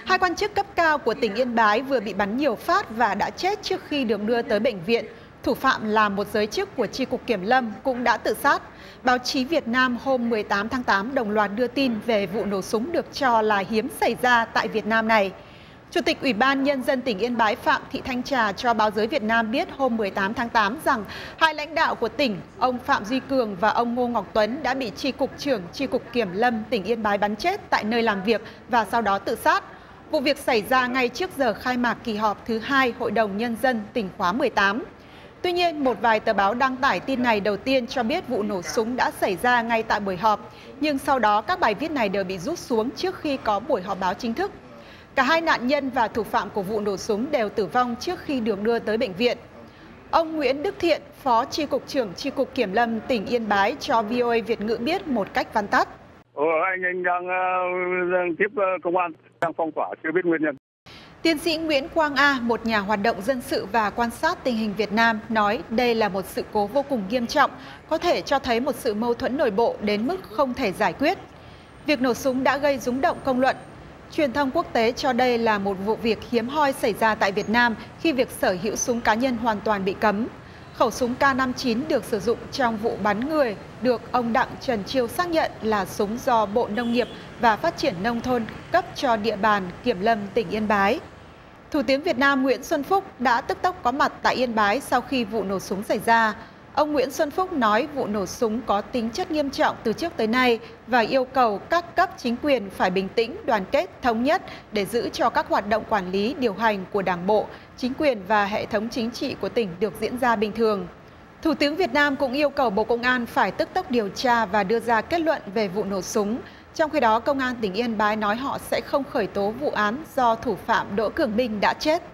Hai quan chức cấp cao của tỉnh Yên Bái vừa bị bắn nhiều phát và đã chết trước khi được đưa tới bệnh viện. Thủ phạm là một giới chức của chi cục Kiểm lâm cũng đã tự sát. Báo chí Việt Nam hôm 18 tháng 8 đồng loạt đưa tin về vụ nổ súng được cho là hiếm xảy ra tại Việt Nam này. Chủ tịch Ủy ban Nhân dân tỉnh Yên Bái Phạm Thị Thanh Trà cho báo giới Việt Nam biết hôm 18 tháng 8 rằng hai lãnh đạo của tỉnh, ông Phạm Duy Cường và ông Ngô Ngọc Tuấn đã bị chi cục trưởng chi cục Kiểm lâm tỉnh Yên Bái bắn chết tại nơi làm việc và sau đó tự sát. Vụ việc xảy ra ngay trước giờ khai mạc kỳ họp thứ 2 Hội đồng Nhân dân tỉnh khóa 18. Tuy nhiên, một vài tờ báo đăng tải tin này đầu tiên cho biết vụ nổ súng đã xảy ra ngay tại buổi họp, nhưng sau đó các bài viết này đều bị rút xuống trước khi có buổi họp báo chính thức. Cả hai nạn nhân và thủ phạm của vụ nổ súng đều tử vong trước khi được đưa tới bệnh viện. Ông Nguyễn Đức Thiện, Phó Chi cục trưởng Chi cục Kiểm lâm tỉnh Yên Bái cho VOA Việt ngữ biết một cách vắn tắt. Anh đang tiếp công an, đang phong tỏa, chưa biết nguyên nhân. Tiến sĩ Nguyễn Quang A, một nhà hoạt động dân sự và quan sát tình hình Việt Nam, nói đây là một sự cố vô cùng nghiêm trọng, có thể cho thấy một sự mâu thuẫn nội bộ đến mức không thể giải quyết. Việc nổ súng đã gây rúng động công luận. Truyền thông quốc tế cho đây là một vụ việc hiếm hoi xảy ra tại Việt Nam khi việc sở hữu súng cá nhân hoàn toàn bị cấm. Khẩu súng K59 được sử dụng trong vụ bắn người được ông Đặng Trần Chiêu xác nhận là súng do Bộ Nông nghiệp và Phát triển Nông thôn cấp cho địa bàn Kiểm lâm tỉnh Yên Bái. Thủ tướng Việt Nam Nguyễn Xuân Phúc đã tức tốc có mặt tại Yên Bái sau khi vụ nổ súng xảy ra. Ông Nguyễn Xuân Phúc nói vụ nổ súng có tính chất nghiêm trọng từ trước tới nay và yêu cầu các cấp chính quyền phải bình tĩnh, đoàn kết, thống nhất để giữ cho các hoạt động quản lý, điều hành của Đảng bộ, chính quyền và hệ thống chính trị của tỉnh được diễn ra bình thường. Thủ tướng Việt Nam cũng yêu cầu Bộ Công an phải tức tốc điều tra và đưa ra kết luận về vụ nổ súng. Trong khi đó, Công an tỉnh Yên Bái nói họ sẽ không khởi tố vụ án do thủ phạm Đỗ Cường Minh đã chết.